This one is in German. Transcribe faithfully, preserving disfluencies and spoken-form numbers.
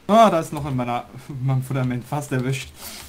Ah, da ist noch in meiner, meinem Fundament fast erwischt.